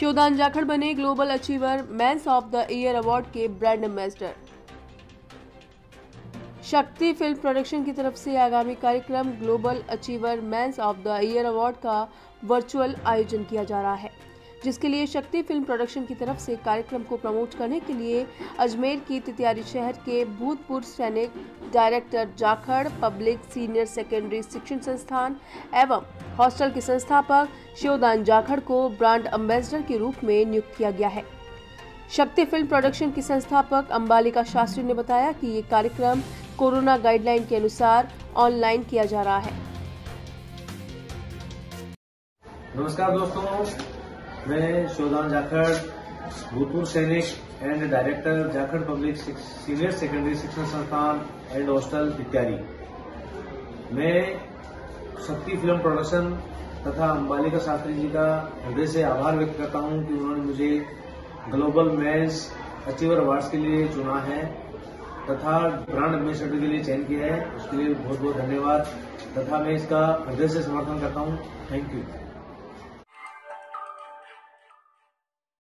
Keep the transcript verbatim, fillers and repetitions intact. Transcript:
शिवदान जाखड़ बने global achiever men's of the year award के brand ambassador. Shakti film production की तरफ से आगामी कार्यक्रम global achiever men's of the year award का वर्चुअल आयोजन किया जा रहा है, जिसके लिए शक्ति फिल्म प्रोडक्शन की तरफ से कार्यक्रम को प्रमोट करने के लिए अजमेर की तितियारी शहर के भूतपूर्व सैनिक director Jakhar public senior secondary शिक्षण संस्थान एवं हॉस्टल के संस्थापक शिवदान जाखड़ को ब्रांड एम्बेसडर के रूप में नियुक्त किया गया है। शक्ति फिल्म प्रोडक्शन की संस्थापक अंबालिका शास्त्री ने बताया कि ये कार्यक्रम कोरोना गाइडलाइन के अनुसार ऑनलाइन किया जा रहा है। नमस्कार दोस्तों, मैं शिवदान जाखड़, भूतपूर्व सैनिक and director Jakhar public senior secondary शिक्षण संस्थान एंड हॉस्टल तितियारी। मैं शक्ति फिल्म प्रोडक्शन तथा अंबालिका शास्त्री जी का हृदय से आभार व्यक्त करता हूं कि उन्होंने मुझे ग्लोबल मेंस अचीवर अवार्ड्स के लिए चुना है तथा ब्रांड एम्बेसडर के लिए चयन किया है। उसके लिए बहुत बहुत धन्यवाद तथा मैं इसका हृदय से समर्थन करता हूं। Thank you.